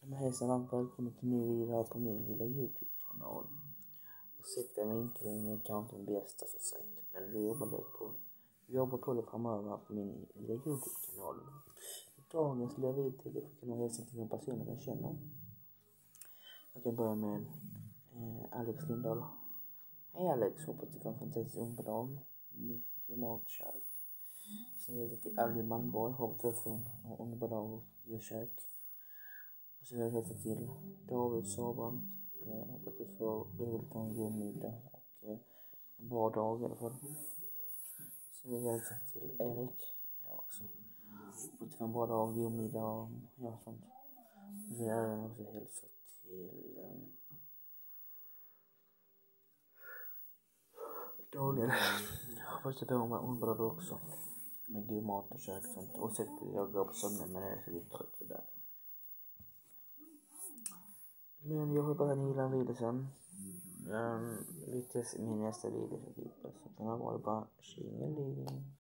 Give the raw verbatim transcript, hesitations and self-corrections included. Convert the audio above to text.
Men hejsan, varmt välkommen till en ny video här på min lilla YouTube-kanal. Ursäkta vinkeln är kanske den bästa så sagt, men vi jobbar på, vi jobbar på det framöver här på min lilla YouTube-kanal. I dagens lilla video till jag kunna hälsa till en person jag känner. Jag kan börja med eh, Alex Lindahl. Hej Alex, hoppas du får en fantastisk underdag. Mycket matkärlek. Sen vill jag till Albin Malmborg, hoppas du får en underbar dag och gör kärlek. Och så vill jag hälsa till David Sabrant, eh, hoppas du får roligt på en god middag och eh, en bra dag i alla fall. Så vill jag hälsa till Erik ja, också, hoppas du får en bra dag, god middag och ja, sånt. Och så vill jag också hälsa till eh, Daniel, hoppas du får en underbar dag också med god mat och kärlek och sånt. Och så jag går på sömnen men jag är så lite trött för därför. Men jag hoppas att ni gillar videon. Um, vi ses i min nästa video. Så den här var det bara tjingeling.